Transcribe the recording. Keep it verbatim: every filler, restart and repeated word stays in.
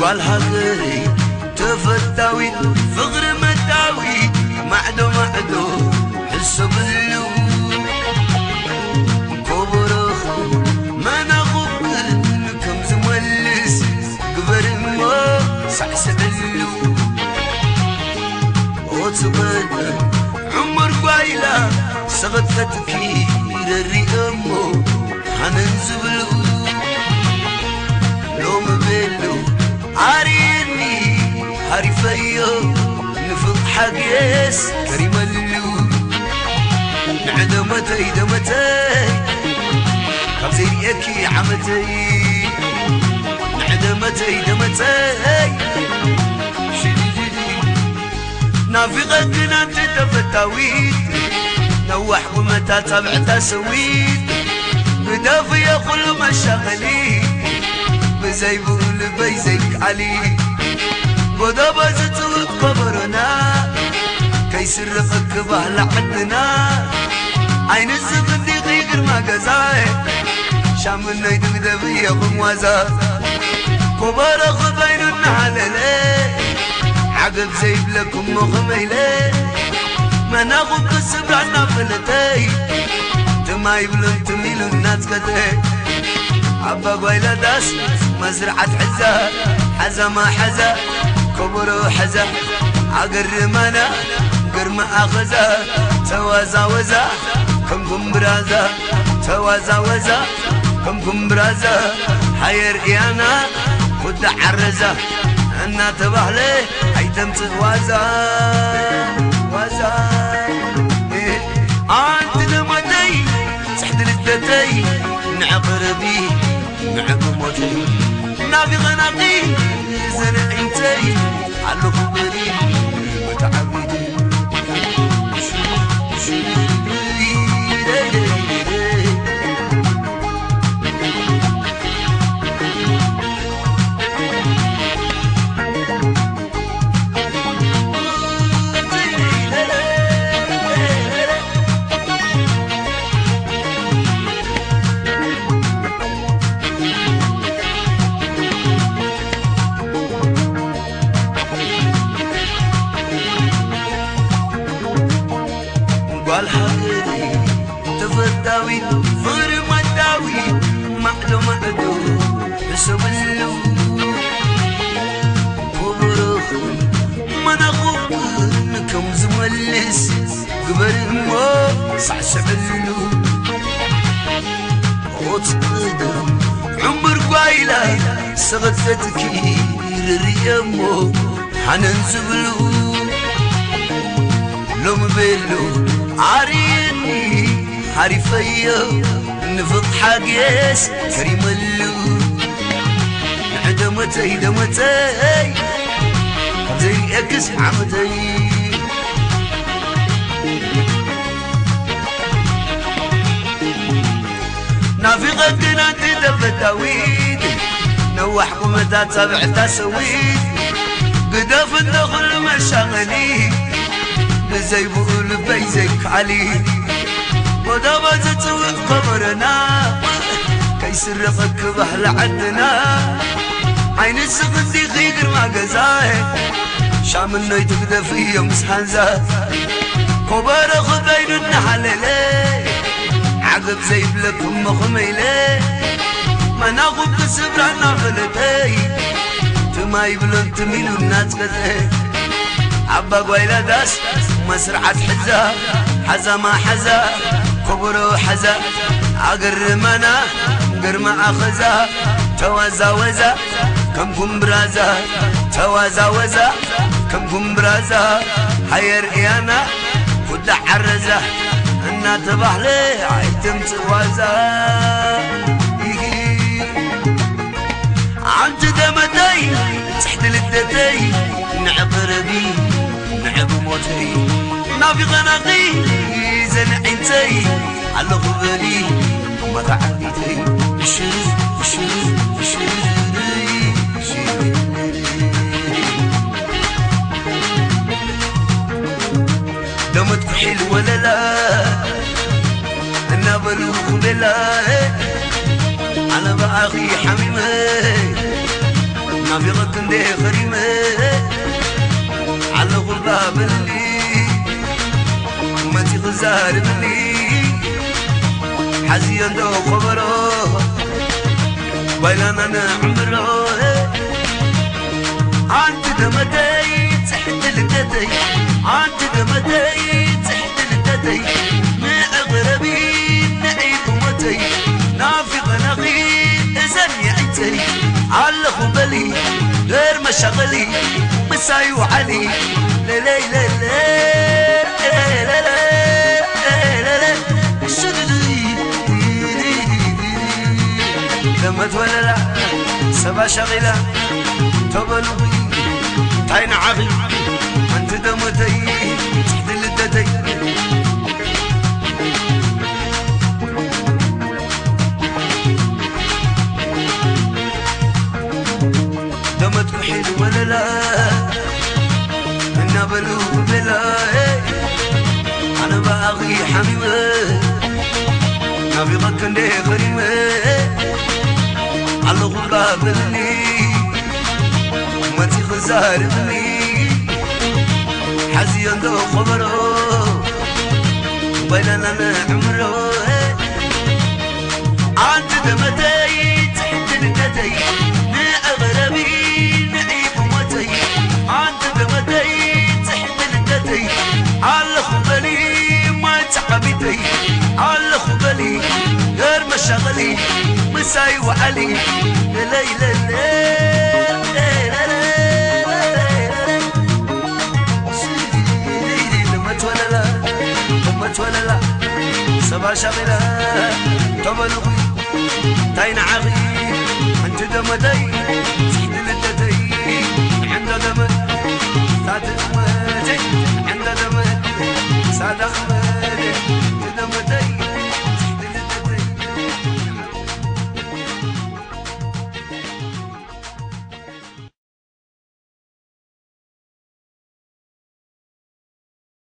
والهقري تفتاوي فغر مداوي معدو معدو حسب اللو كبرخ ما نغب كم زملس قبر ما سعسع اللو وتبدل عمر قايلة سغت تكير الرئمو حننزبلو لوم بلو عاريني عارفيو نفض حقيس كريم اللو نعدمتي دمتي خبزي اكي عمتي نعدمتي دمتي نافقك انت تفتاويت نوح ومتى تبعتا سويت بدافي كل مشاغلي بزي بقول بيزيك علي بدابا زتوت قبرنا كيسر فكبه لعدنا عين الزغدي غير ما قزاي شامنا يدقدبي يا بموازا كبار خبين النحللي عقب زيب لكم مخميلي ما ناخد كسب عنا فلتي تما يبلون تميلون الناس كتي عبا قويلة داس مزرعة حزة حزة ما حزة كبر حزة عقر مانا قرم أخزة توازا وزا كم كم برازا توازا وزا كم كم برازا حير إيانا خد عرزة أنا تبهلي حيتم تغوازا وازا إيه أنت دمتي تحت لدتي نعقربي نعب موتي نافي غناقي زرع انتي على خبري متعبدي والحقري تفتاوي فغر مداوي معدو معدو حسب اللو كبرخ ما نغب كم زملس قبر ما سعسع اللو وتقدم عمر قايلة سغت تكير الريمو حننزبلو لوم بيلو عاريني عارفيو نفض حقيس كريم اللو نعدمتي دمتي زي اكس عمتي نافقك انت دفتاويد نوح قمتا تبعتا سويد قداف الدخل مشاغلي بزي بقول بيزيك علي ودابا تتوت قبرنا كيسر فكبه لعدنا عين السقدي غير ما قزاي شامنا يتقدفي يوم سحنزا كبار خبين النحللي عقب زيب لكم مخميلي ما ناخد بسبر عنا فلتي تما يبلون تميلوا الناس كتي عبا قويلة داس مسرعة حزة حزة ما حزة كبر حزة عقر منا قرم أخزة توازا وزا كم كم برازا توازا وزا كم كم برازا حير إيانا خد عرزة أنا تبحلي عيتم توازا عمت دمتي تحت لدتي نعقربي نعب موتي نافي غناقي زنع انتي على خبري ما تعديتي بشر بشر بشر دمتك حلو ولا لا انا بلوخ بلا على بأخي حميمي نافقك ندي خريمة على غربة بلي ما تغزار بلي حزين دو خبره بايلانا نعمره عند دمتي تحت لدتي عند دمتي تحت لدتي ما أغربي نعيب متي نافق نغيب إذن يعتري على خبلي غير مشغلي مساي وعلي لا لا لا لا لا لا لا لما تولى سبا شغلة تبلغي تاين عغي انت دمتي تحت لدتي دمتك حلو ولا لا انا بلوغ بلا انا باغي حميمة نافقك ندي خريمة على غربة بلي ما تخزار بلي حزين دو خبره بيننا نعمره عند دمتي تحت لدتي ما أغربي نعيب متي عند دمتي تحت لدتي على خبلي ما تعبتي على خبلي غير مشغلي مساي وعلي لا لا لا لما تولى لما تولى سبا شغلة تبلغي تاين عغي انت دمتي